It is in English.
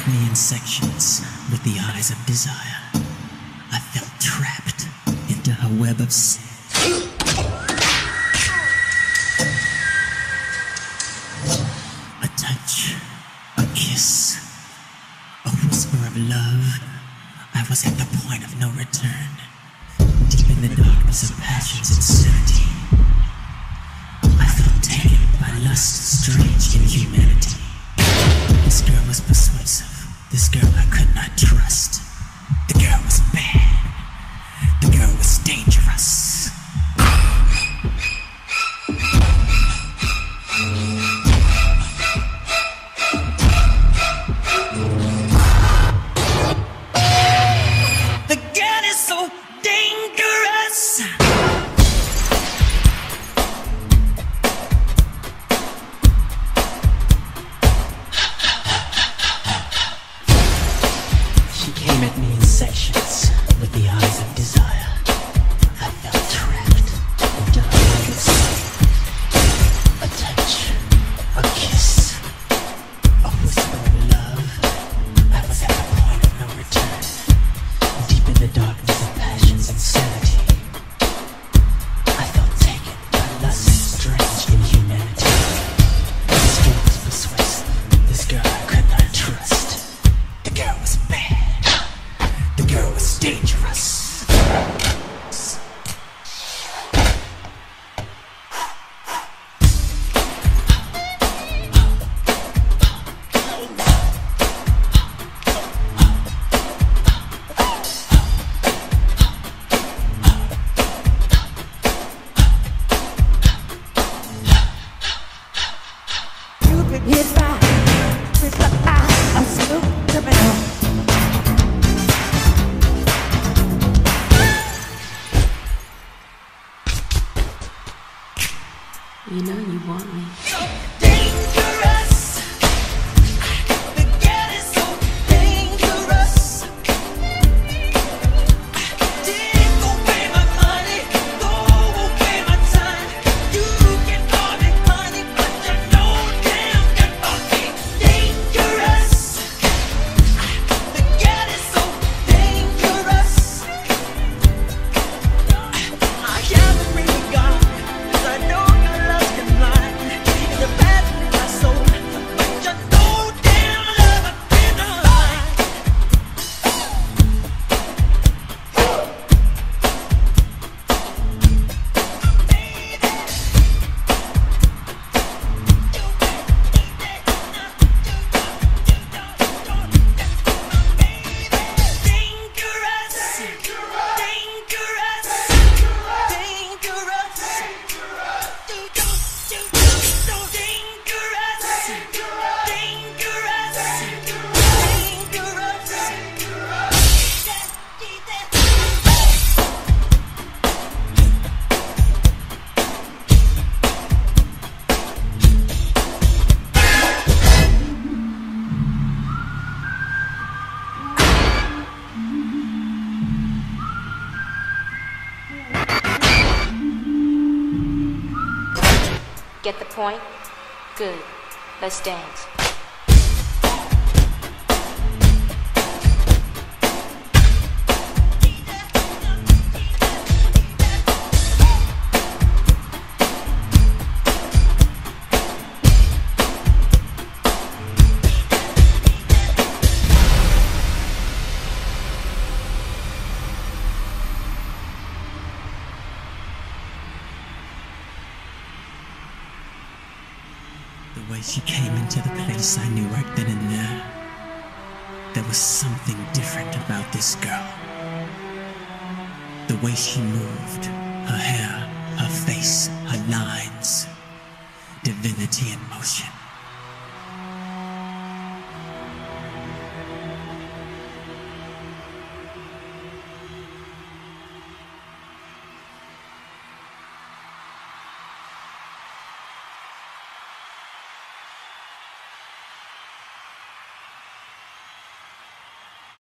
at me in sections with the eyes of desire. I felt trapped into her web of sin. A touch, a kiss, a whisper of love. I was at the point of no return, deep in the darkness of passion's insanity. I felt taken by lust's strange inhumanity. This girl was persuasive. This girl I could not trust. The girl was bad. The girl was dangerous. The girl is so dangerous. She came at me in sections with the eyes of desire. I felt trapped into her web of sin. A touch, a kiss, a whisper of love. I was at the point of no return, deep in the darkness of passion's insanity. I felt taken by lust's strange inhumanity. This girl was persuasive. This girl I could not trust. The girl was bad. The girl was dangerous. You've been hit by with the eye of smooth criminal. You know you want me. Dangerous. The girl is so dangerous. Take away my money, throw away my time. You can call me honey, but you know damn good for me. Dangerous. The girl is so dangerous. I haven't really gone, 'cause I know your love can blind. It's a bad in my soul, but you know damn love I've been alive. Get the point? Good. Let's dance. The way she came into the place, I knew right then and there. There was something different about this girl. The way she moved, her hair, her face, her lines. Divinity in motion.